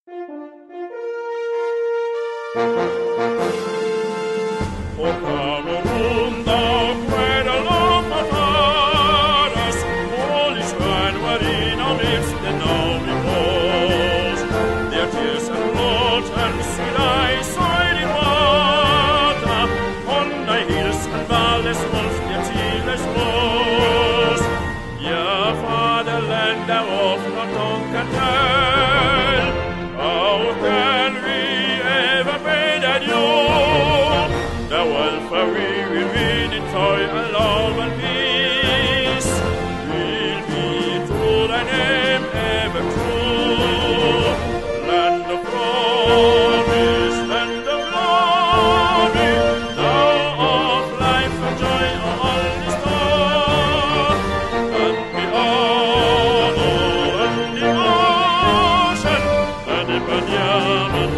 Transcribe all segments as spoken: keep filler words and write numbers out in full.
O Kamerun, thou cradle of my fathers, holy shrine wherein our lips did now repose. Their tears and blood and sweet eyes soiled in water, on thy hills and valleys once their tearless flows. Yeah, fatherland, thou of not tongue can tell, how can we ever pay that you? The welfare we will win in joy and love and peace will be through thy name ever true. Land of promise, land of glory, thou of life and joy all is done. And the honor and devotion and the Benjamin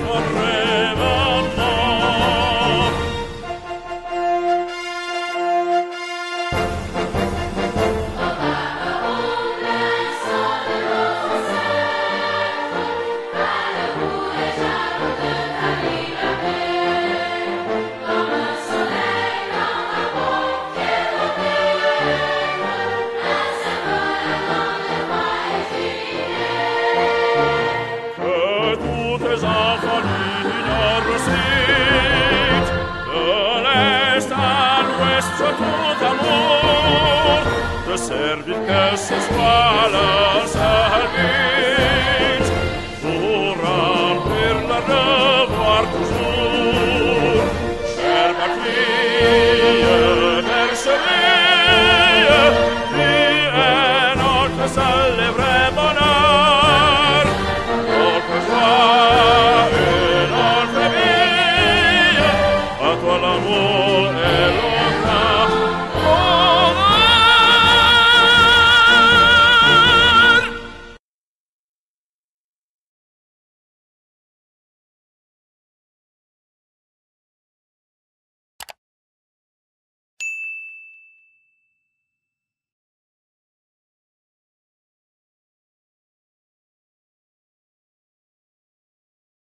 forevermore. Que toutes enfants in our seat, de l'est à l'ouest sur tout amour, de servir que ce soit leur seul but.